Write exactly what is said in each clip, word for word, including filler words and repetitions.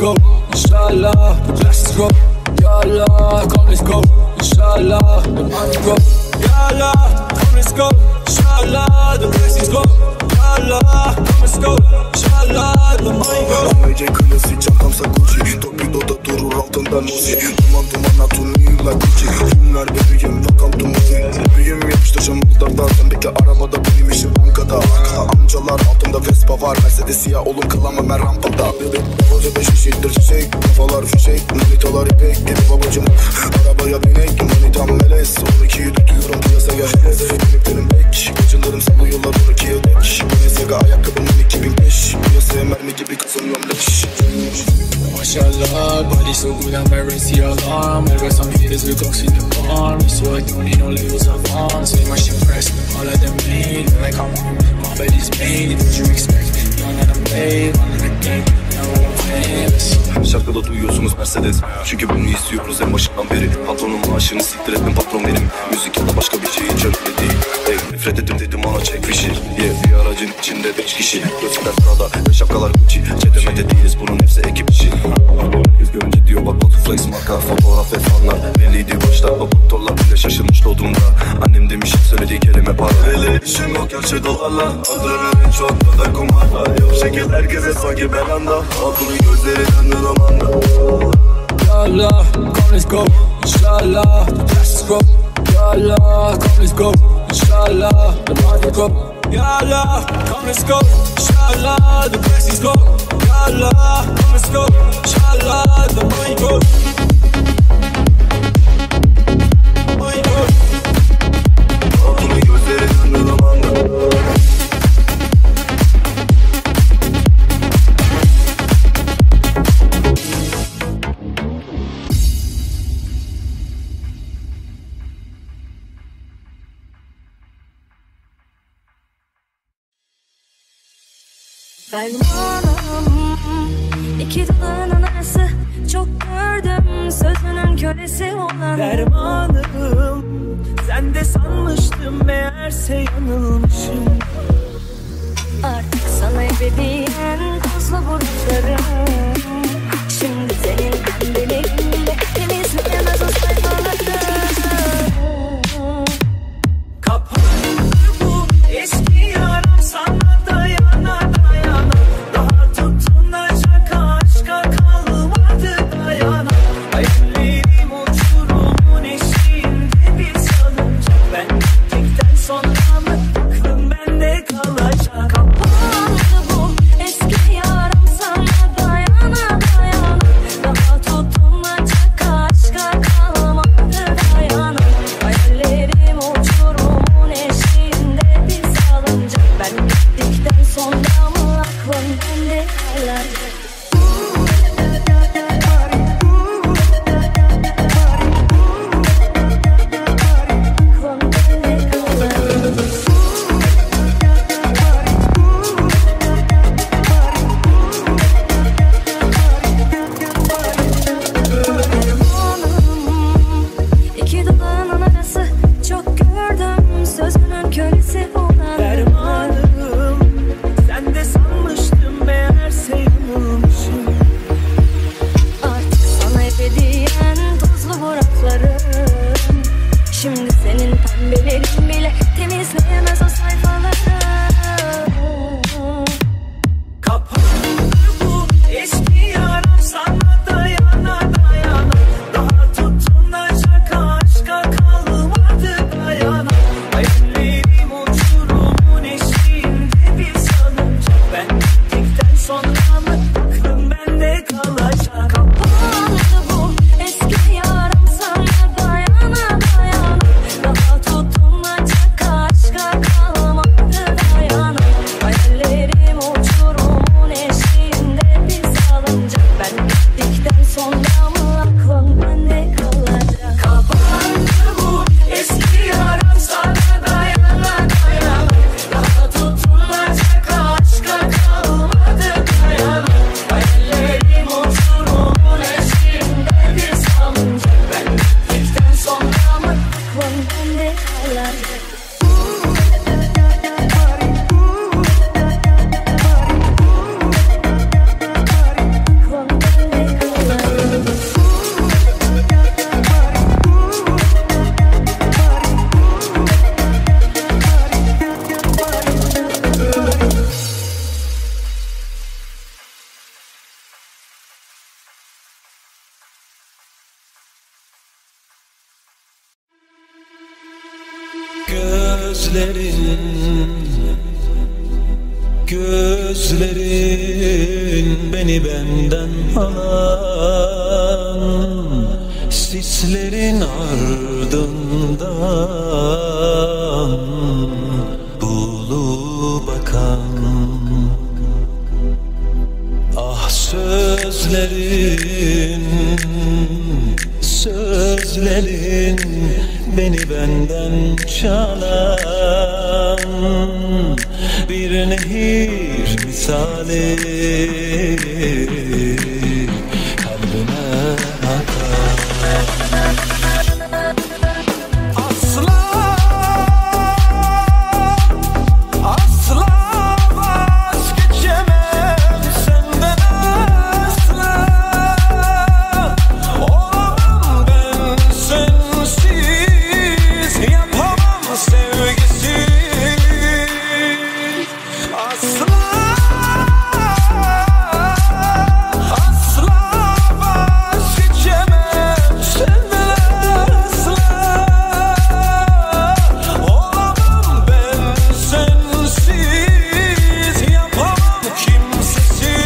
go, inshallah. The blessings grow, ya Allah. Come let's go, inshallah. The money grow, ya Allah. Come let's go, inshallah. The blessings grow, ya Allah. Come let's go, inshallah. The money grow. Amece klasik çantamsa Gucci, torpidoda durur altından Uzi. Duman duman atunuyla Gucci. Günler bebeğim welcome to movie. Bebeğim yapıştıracağım muhtardan. Sen bekle arabada benim işim bankada. Arkada amcalar altımda Vespa var. Mercedes siyah oğlum kılamam ben rampada. Bebek babacı beş eşittir çiçek. Kafalar fişek, manitalar ipek. Dedi babacım arabaya binek. Manitam melez, on ikiyi tutuyorum piyasaya. Benim bek, gacılarım sallıyorlar on ikiye dek. Balenciaga ayakkabım iki bin beş. Piyasaya mermi gibi kazanıyorum leş. Mashallah, body so good I'm wearing C L R. I got some haters with Glocks in the farm, so I don't need no labels of on. Say my shit pressed, all of them made. Like I'm my body's made. What you expect? Young and I'm paid, one in the game. Now I'm famous. Her şarkıda duyuyorsunuz Mercedes. Çünkü bunu istiyoruz en başından beri. Patronun maaşını siktir etmem patron benim. Müzik ya da başka bir şey hiç önemli değil. Hey, nefret ettim dedim ona çek fişi. Yeah, bir aracın içinde beş kişi. Gözler sırada ve şapkalar Gucci. Çetemede değiliz bunun hepsi ekip işi. Herkes görünce diyor bak Batu Flex marka. Fotoğraf ve fanlar belliydi başta. Bak doktorlar bile şaşırmış doğduğumda. Annem demiş söylediği kelime para. Öyle işim yok gerçek dolarla. Adrenalin çok kadar kumarla. Yok şekil herkese sanki belanda. Akıllı gözleri döndü romanda. Ya Allah, come let's go, inshallah. The blessings grow, ya Allah. Come let's go, inshallah. The money grow, ya Allah. Come let's go, inshallah. The blessings grow, ya Allah. Come let's go, inshallah. The money grow. Money grow. Akıllı gözleri döndü romanda. Fermanım iki dudağının arası çok gördüm sözünün kölesi olan. Dermanım sen de sanmıştım meğerse yanılmışım. Artık sana ebediyen tozlu bulutlarım. Şimdi senin kandilinde temizleyemez o sayfaları. Kapandı bu eski yaram sana dayana dayana. Daha tutunacak aşka kalmadı dayana. Hayallerim uçurumun eşiğinde bir salıncak. Ben gittikten sonra mı aklım bende kalacak? Kapandı bu eski yaram sana dayana dayana. Daha tutunacak aşka kalmadı dayana. Hayallerim uçurumun eşiğinde bir salıncak. Ben gittikten sonra mı aklım bende kalacak? İki dudağının arası çok gördüm sözünün kölesi olan. Dermanım sen de sanmıştım meğerse yanılmışım. Gözlerin, gözlerin beni benden alan, sislerin ardından bulup bakan. Ah sözlerin, sözlerin beni benden çalan, bir nehir misali kalbime akar. Asla, asla vazgeçemem senden, asla olamam ben sensiz, yapamam sevgisiz. Asla, asla vazgeçemem senden, asla olamam ben sensiz, yapamam kimsesiz.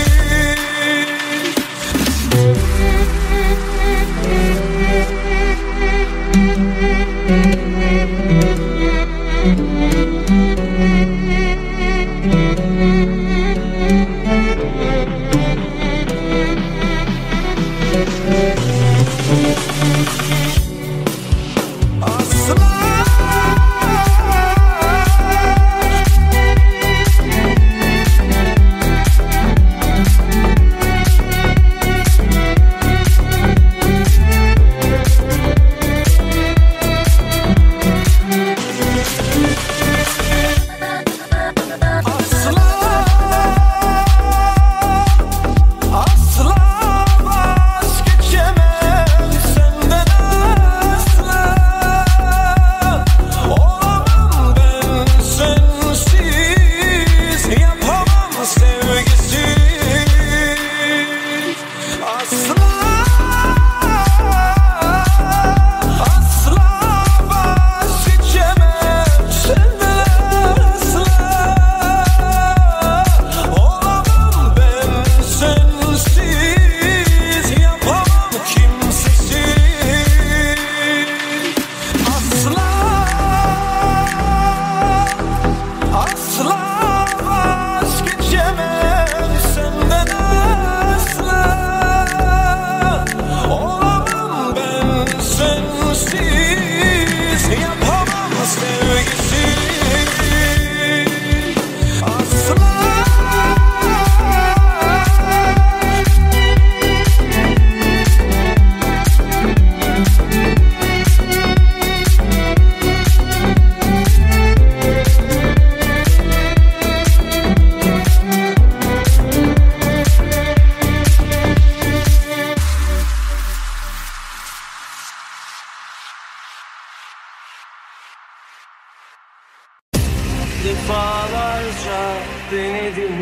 Defalarca denedim,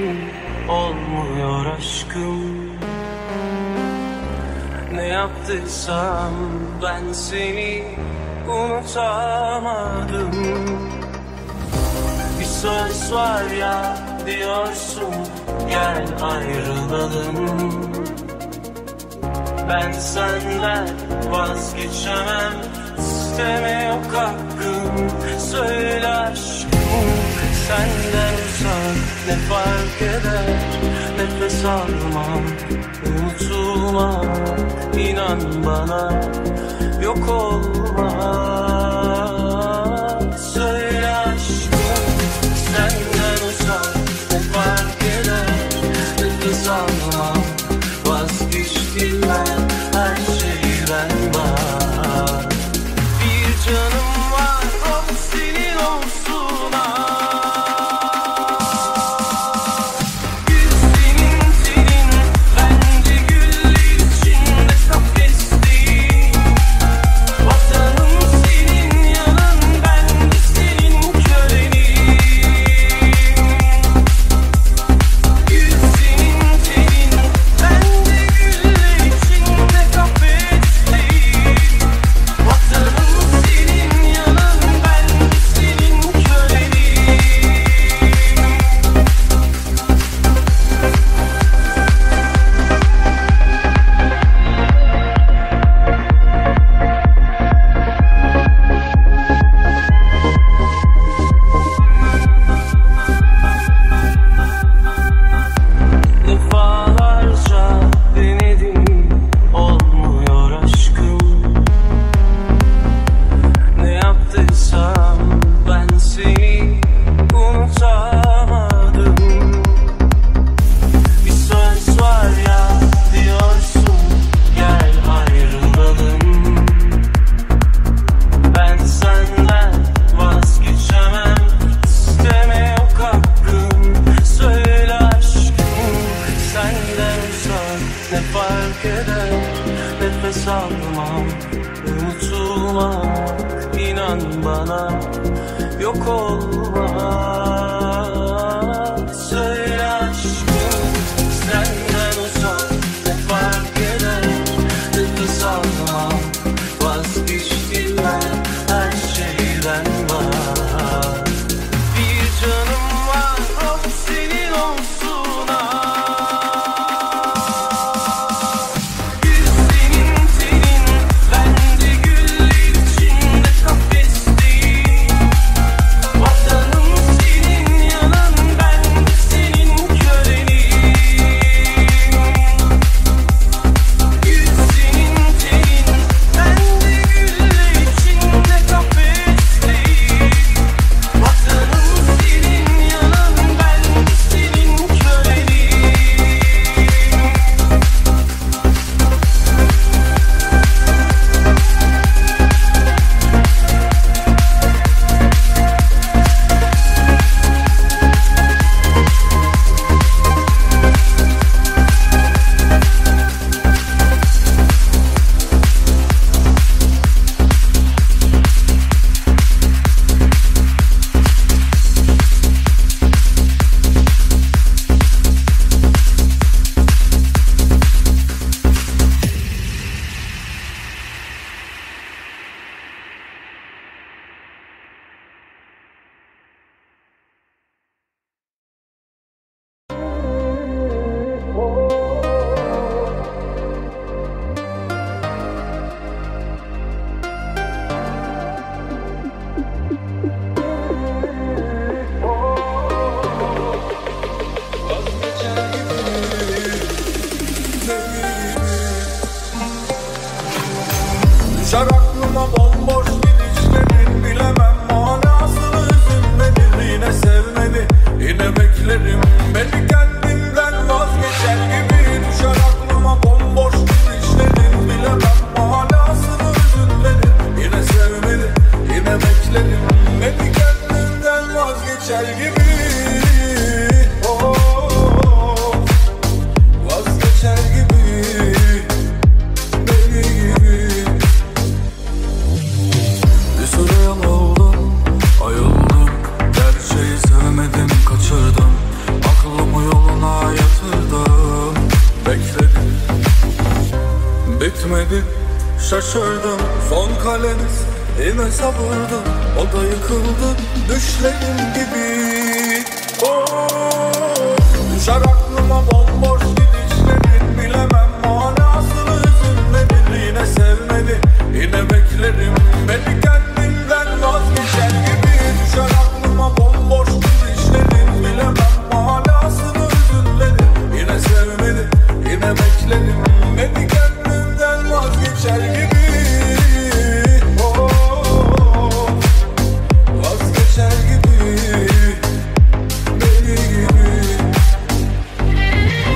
olmuyor aşkım. Ne yaptıysam ben seni unutamadım. Bir söz var ya, diyorsun gel ayrılalım. Ben senden vazgeçemem, isteme yok hakkım. Söyle aşkım, senden uzak ne fark eder? Nefes almam, unutulmak, inan bana yok olmaz. Söyle aşkım, senden uzak ne fark eder? Nefes almam, vazgeçtim ben, her şeyden var. Bir canım var, o senin olsun ah. Vatanım senin. sanmam unutulmak, inan bana yok olmak. Söyle aşkım senden uzak ne fark eder, nefes almam vazgeçtim ben her şeyden var. Bir canım var o senin olsun ah. Düşer aklıma bomboş gidişlerin, bilemem manasını, üzülmedi, yine sevmedi, yine beklerim beni kendimden vazgeçer gibi. Düşer aklıma bomboş gidişlerin, bilemem manasını, üzülmedi, yine sevmedi, yine beklerim beni kendimden vazgeçer gibi. Oh, vazgeçer gibi. Kaçırdım, aklımı yoluna yatırdım. Bekledim, bitmedi, şaşırdım. Son kalemiz yine sabırdı, o da yıkıldı düşlerim gibi. Oh, düşer aklıma bomboş gidişlerin, bilemem manasını, üzülmedi, yine sevmedi, yine beklerim beni kendimden vazgeçer gibi. Düşer aklıma bomboş bilemem manasını, üzülmedi, yine sevmedi, yine bekledim beni kendimden vazgeçer gibi. Oh, vazgeçer gibi, beni gibi.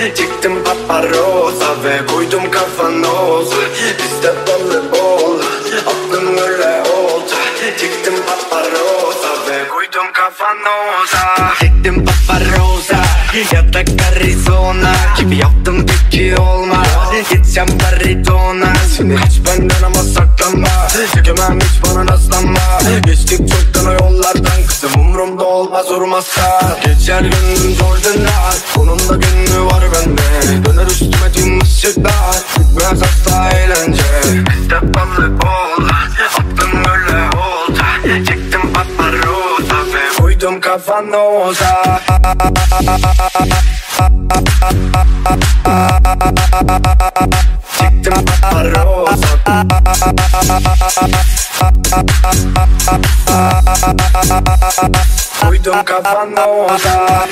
Çektim paparoza ve koydum kafanoza. Bizde balı bol, aklım öyle oldu. Çektim paparoza ve koydum kafanoza. Çektim paparoza ya da Arizona gibi yaptım peki olmaz. Gideceğim baritona. Seni hiç benden ama saklanma. Çekemem hiç bana naslanma. Geçtik çoktan o yollardan. Kızım umurumda olmaz olmazsa. Geçer gönlüm zor döner. Onun da gönlü var bende. Döner üstüme tüm ışıklar. Bitmez asla eğlence. Bizde balık bol, aklım öyle oldu. Çektim paparoza ve koydum kafanoza. Çektim paparoza. Koydum kafanoza.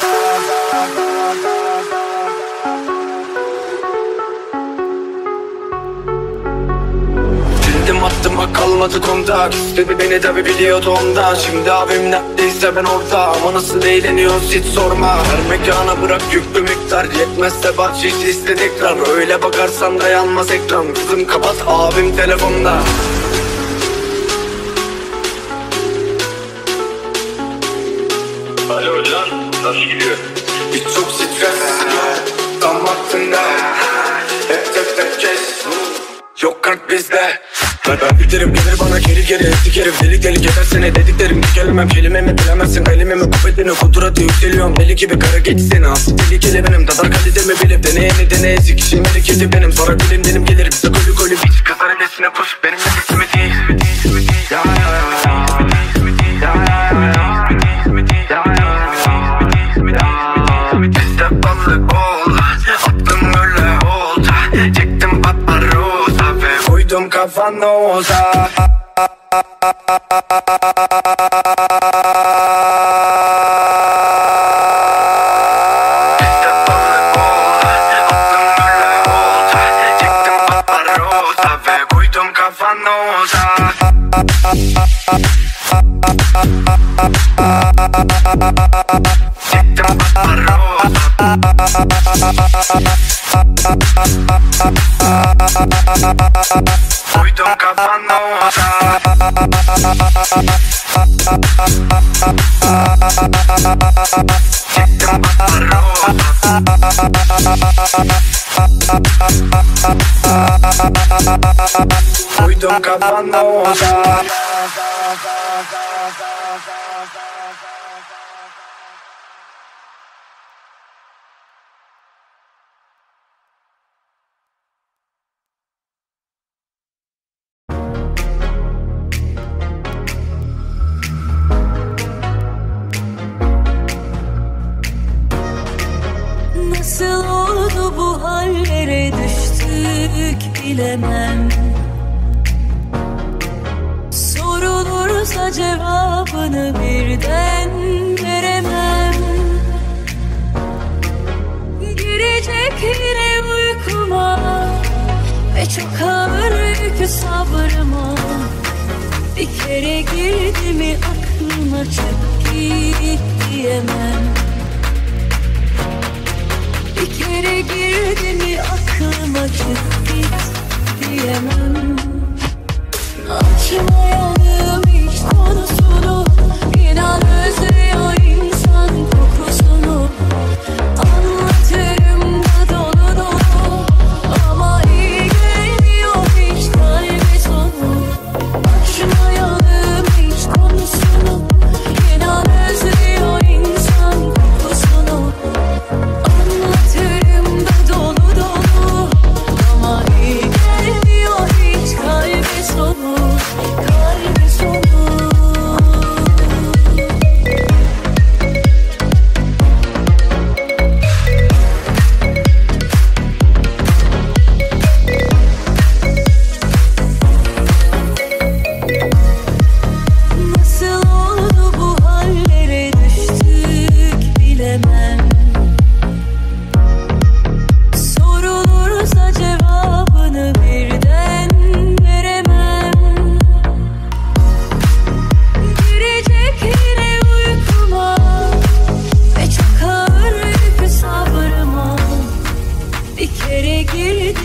Sildim attıma kalmadı kontak. İstedi beni tabi biliyordu ondan. Şimdi abim neredeyse ben orada. Ama nasıl eğleniyoruz hiç sorma. Her mekana bırak yüklü miktar. Yetmezse bahşiş iste tekrar. Öyle bakarsan dayanmaz ekran. Kızım kapat abim telefonda. Alo hocam, nasıl gidiyor? Hiç çok stres tam aklında. Hep tek tek kes. Yok kart bizde. Ben, ben biterim gelir bana geri geri. Sikerim delik delik eder seni dediklerim. Dikelemem kelimemi bilemezsin kalemimi. Kuvvetini kuduratı yükseliyorum. Deli gibi kara geç seni asıl tehlikeli benim. Tadar kalitemi bilip deneyeni deneye. Sikişim hareketi benim. Sonra dilim dilim gelir bize kolü kolü biç. Kızar elesine push benim nefesimi değil. Ya ya ya ya. Bizde balık bol, aklım öyle oldu. Çektim paparoza ve koydum kafanoza. Bizde balık bol, aklım öyle oldu. Çektim paparoza ve koydum kafanoza. Çektim paparoza. Koydum kafanoza. Çektim paparoza. Koydum kafanoza. Nasıl oldu bu hallere düştük bilemem. Sorulursa cevabını birden veremem. Girecek yine uykuma ve çok ağır yükü sabrıma. Bir kere girdi mi aklıma çık git diyemem. Bir kere girdi mi aklıma çık git diyemem. Açmayalım hiç konusunu. İnan özlüyor insan kokusunu. Anlatırım da dolu dolu. Ama iyi gelmiyor hiç kalbe sonu. Açmayalım hiç konusunu. İnan özlüyor insan kokusunu. Anlatırım da dolu dolu. Ama iyi gelmiyor hiç kalbe sonu. Kalbe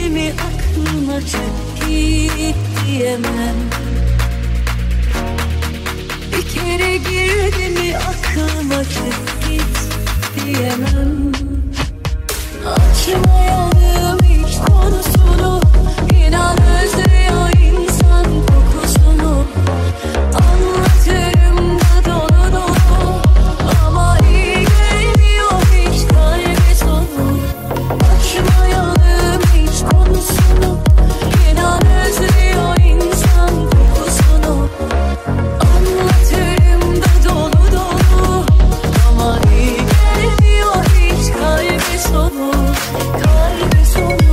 girdi mi aklıma çık git diyemem. Bir kere girdi mi aklıma çık git diyemem. Açmayalım hiç konusunu, inan özlüyor insan kokusunu. Anlatırım da dolu dolu, ama iyi gelmiyor hiç kalbe sonu. Açmayalım hiç konusunu, inan özlüyor insan kokusunu. Anlatırım da dolu dolu, ama iyi gelmiyor hiç kalbe sonu. Kalbe sonu.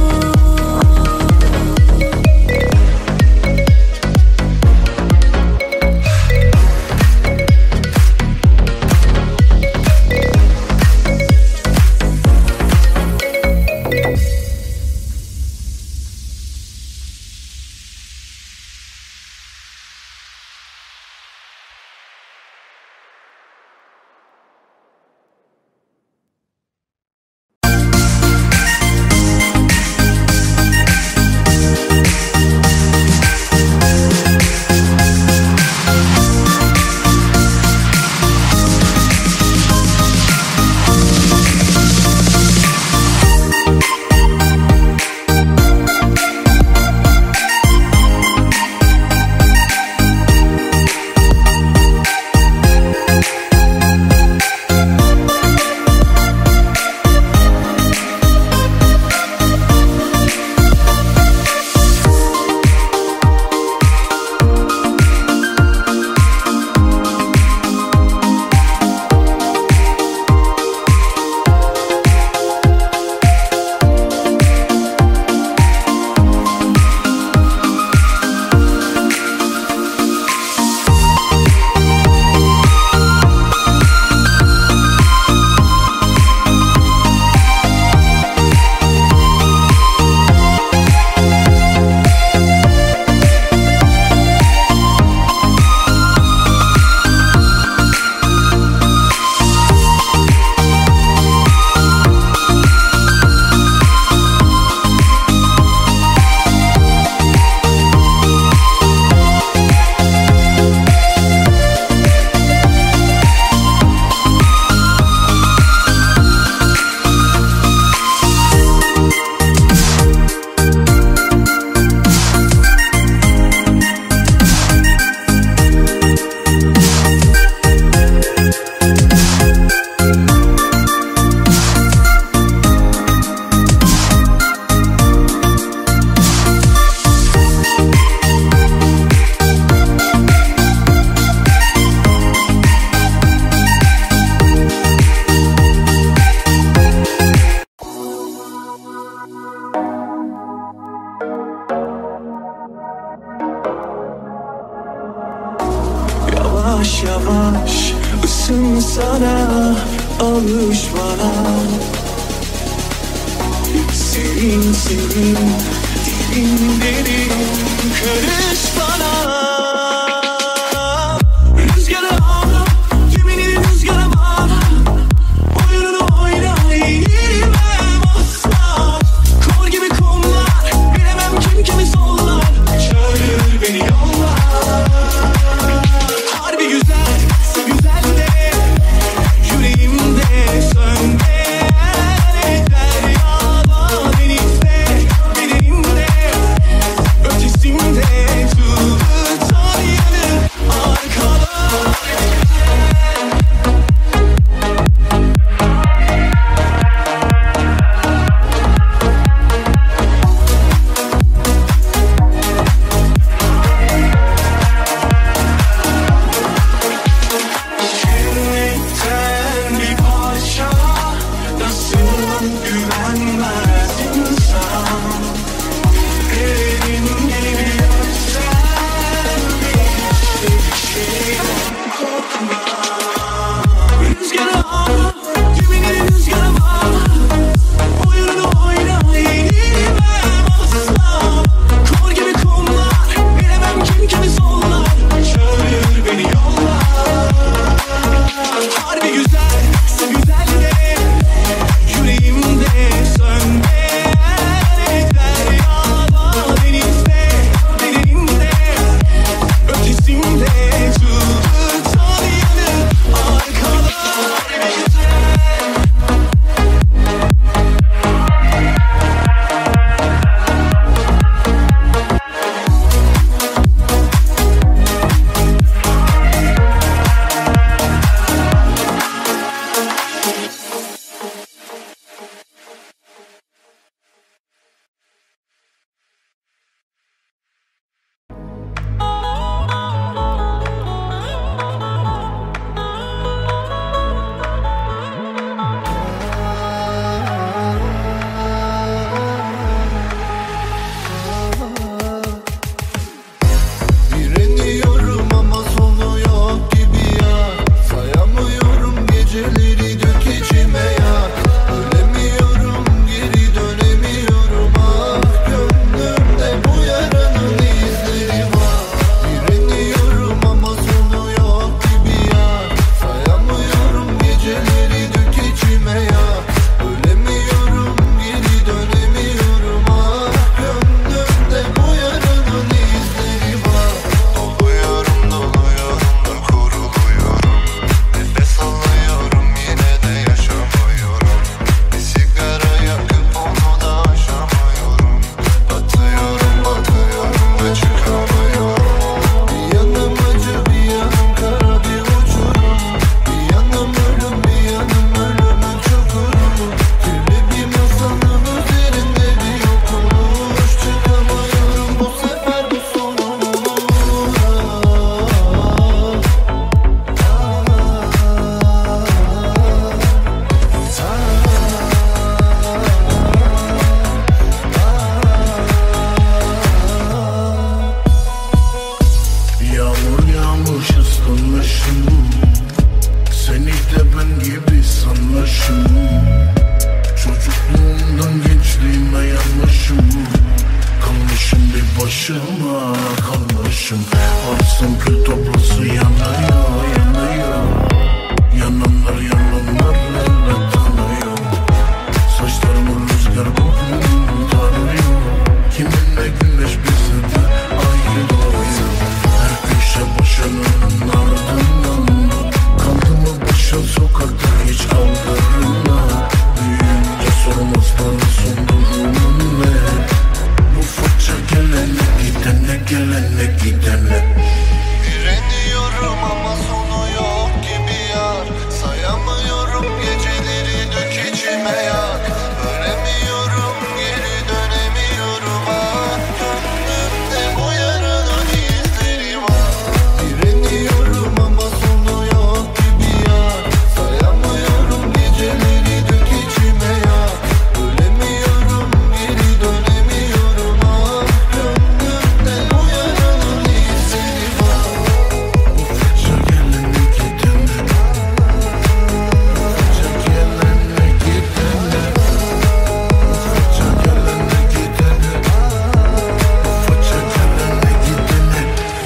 Yavaş yavaş ısınsana, alış bana. Serin serin, derin derin, karış bana. Rüzgara ağla, gemini rüzgara bağla. Oyununu oyna, yenilmem asla. Kor gibi kollar, bilemem kim kimi sollar. Çağırır beni yollar. Harbi güzel, güzel de yüreğimde sönde. Deryada, denizde, bedenimde, ötesinde çığlıkta. başıma kalmışım. Varsın kül toprası yanıyor, yanıyor. Yananlar yananlar elbet tanıyor. Saçlarımı rüzgar bugün tarıyor. Kiminle güneş bize de ay doğuyor. Her köşe başının ardından. Kaldı mı başın sokakta hiç kaldırımda. Büyüyünce sormazlar son durumun ne. Bu faça gelene gidene gelene gidene. Direniyorum ama sonu yok gibi yar. Sayamıyorum geceleri dök içime yak. Ölemiyorum geri dönemiyorum ah. Gönlümde bu yaranın izleri var. Direniyorum ama sonu yok gibi yar. Sayamıyorum geceleri dök içime yak. Ölemiyorum geri dönemiyorum ah. Gönlümde bu yaranın izleri var. Bu faça gelene gidene. Faça gelene gidene. Faça gelene gidene. Faça gelene gidene.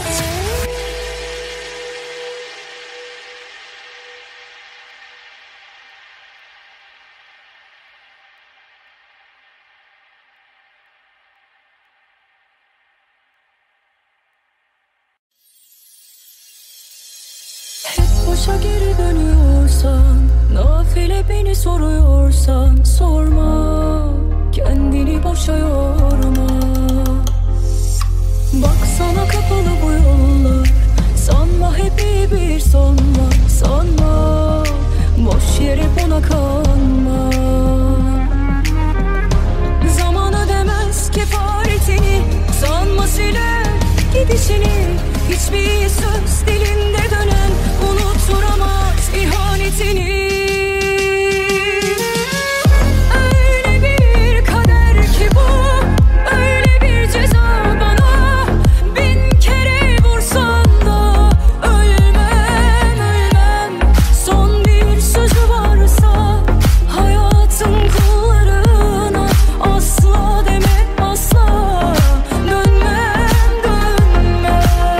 Hep başa geri dönüyorsan, nafile beni soruyorsan sorma, kendini boşa yorma. Baksana kapalı bu yollar, sanma hep iyi bir son var. Sanma, boş yere buna kanma. Zamanı demez kefaretini, sanma siler gidişini. Hiçbir söz dilinde dönen unutturamaz ihanetini. Öyle bir kader ki bu, öyle bir ceza bana. Bin kere vursan da ölmem, ölmem. Son bir sözü varsa hayatın kullarına, asla deme asla, dönmem dönmem.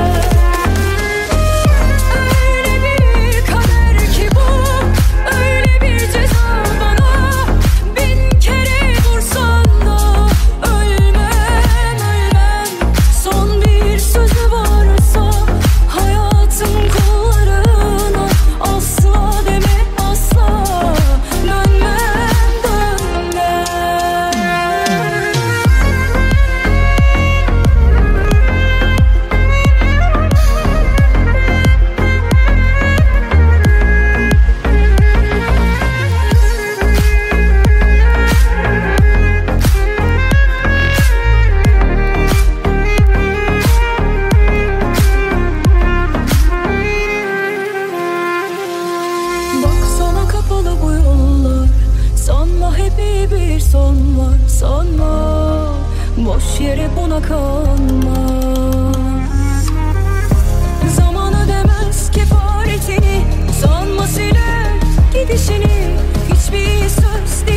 Öyle bir kader ki bu, öyle bir ceza bana. Bin kere vursan da ölmem, ölmem. Son bir sözü varsa hayatın kullarına, asla deme asla, dönmem dönmem. Baksana kapalı bu yollar, sanma hep iyi bir son var. Sanma, boş yere buna kanma. Zamanı demez kefaretini, sanma siler gidişini. Hiçbir söz